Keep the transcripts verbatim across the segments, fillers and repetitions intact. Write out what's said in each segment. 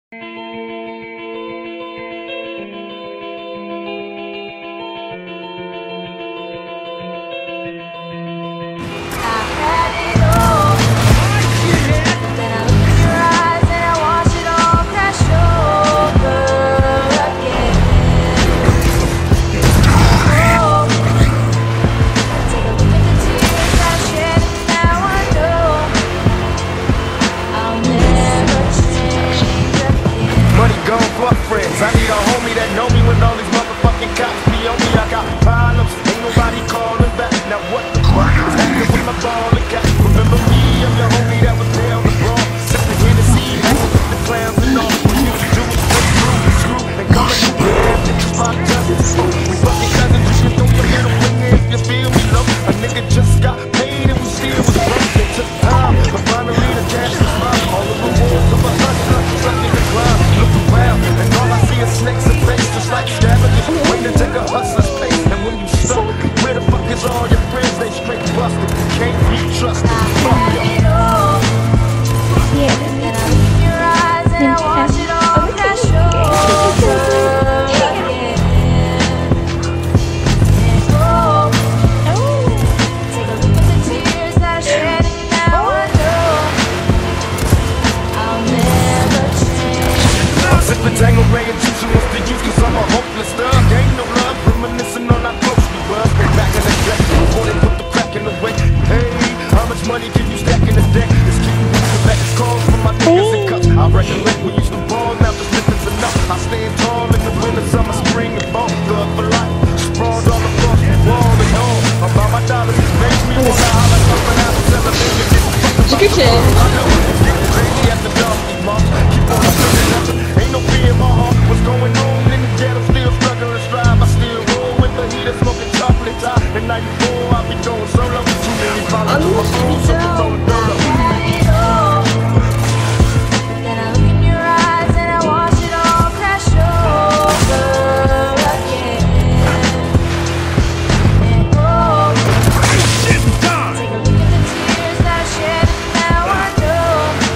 I need a homie that know me when all these motherfucking cops be on me. I got problems, ain't nobody calling back. Now what the fuck is happening with my ball and cat? Remember me, I'm your homie that was there on the brawl. Sipping Hennessy, hanging with the clowns and all. We used to do it, go through, screw, and come and do it. Damn, niggas my cousins. We fucking cousins, you should throw your middle finger if you feel me low. A nigga just got paid and we still was broke. It took time, but finally the cash was mine. All of the walls of a hustler, stuck in the climb. Look around, and all I see is snakes and face, just like scavengers, waiting to take a hustler's place. And when you stuck, where the fuck is all your friends? They straight busted, can't be trusted. Fuck ya. Tango Ray and Juicy wants to use cause I'm a hopeless thug. Ain't no love, reminiscing on how close we was. Way back in the day, before they put the crack in the way. Hey, how much money can you stack in a day? It's keeping moving back, it's calls from my niggas and cups. I recollect we used to ball, now the slipping's enough. I stand tall in the winter, summer, spring, and fall. Thug for life, sprawled all across the wall and all. About my dollars, it makes me wanna holler something out and tell a nigga get the fuck about the ball. I know it's getting crazy at the donkey mom. Keep on spending nothing. Ain't no fear in my heart. What's going on in the ghetto? Still struggling, strive. I still roll with the heater, smoking chocolate tie. In ninety-four, I be going solo. Too many followers on my phone, so we throw the dirt up. Then I look in your eyes and I watch it all crash over again. And oh, take a look at the tears that I shed, and now I know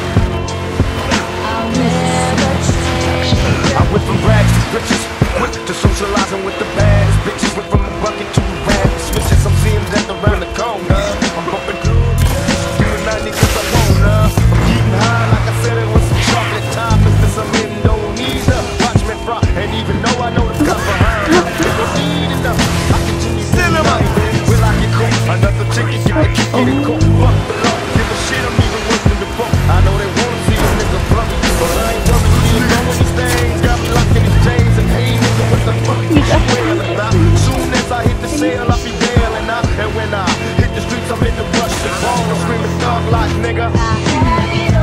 I'll never change. I went from rags to riches, quick to socializing with the baddest bitches. Went from a bucket to a rag, switches. I'm seeing that around the corner. I'm bumping through the ninety cause I wanna. I'm getting high like I said it was some chocolate time. Mr. Some Indonesia, watch me fry. And even though I know the stuff behind, they don't need enough. I continue to life, will I get cool? Another chicken, gotta kick it and cook. Fuck the law, give a shit, I'm even worse than the fuck. I know they wanna see a nigga flummy, but I ain't worried. You know what these things got me locked in these chains. And hey nigga, what the fuck you wailing about? Soon as I hit the sale, I'll be bailing out. And when I hit the streets, I'm in the rush. The ball, I'm screaming thug like nigga.